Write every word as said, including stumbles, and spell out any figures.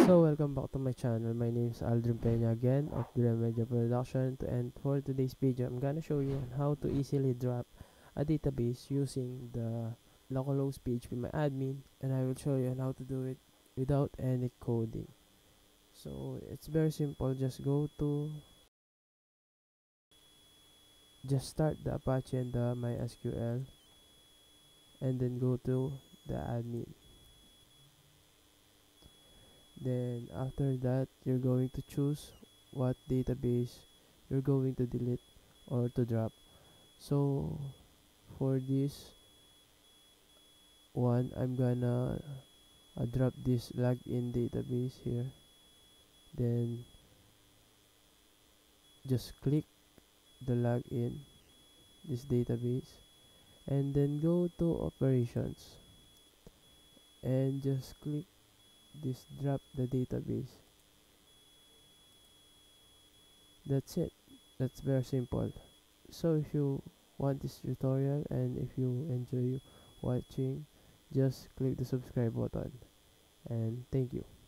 So welcome back to my channel. My name is aldrintarucpena again of DREMEDIA production, and for today's video I'm gonna show you on how to easily drop a database using the localhost phpmyadmin, and I will show you on how to do it without any coding. So it's very simple. Just go to just start the Apache and the MySQL, and then go to the admin. Then after that, you're going to choose what database you're going to delete or to drop. So for this one, I'm gonna uh, drop this login database here. Then just click the login this database, and then go to operations and just click this drop the database. That's it. That's very simple. So if you want this tutorial and if you enjoy watching, just click the subscribe button, and thank you.